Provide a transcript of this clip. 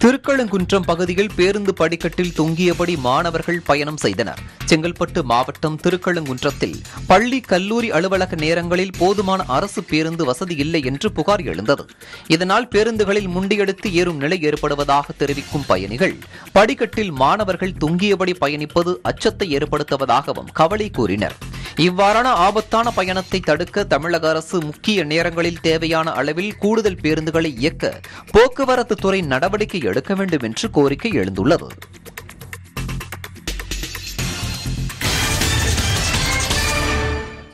திருக்கழுங்குன்றம் பகுதியில் பேருந்து படிக்கட்டில் தொங்கியபடி மாணவர்கள் பயணம் செய்தனர். செங்கல்பட்டு மாவட்டம் திருக்கழுங்குன்றத்தில் பள்ளி கல்லூரி அலுவலக நேரங்களில் போதுமான அரசு பேருந்து வசதி இல்லை என்று புகார் எழுந்தது. இதனால் பேருந்துகளில் முண்டியெடுத்து ஏறும் நிலை ஏற்படுவதாக தெரிவிக்கும் பயணிகள் படிக்கட்டில் மாணவர்கள் தொங்கியபடி பயணிப்பது அச்சத்தை ஏற்படுத்துவதாகவும் கவலை கூறினர். இவ்வாறான ஆபத்தான பயணத்தை தடுக்க தமிழக அரசு முக்கிய நேரங்களில் தேவையான அளவில் கூடுதல் பேருந்துகளை இயக்க போக்குவரத்து துறை நடவடிக்கை எடுக்க வேண்டும் என்று கோரிக்கை எழுந்துள்ளது.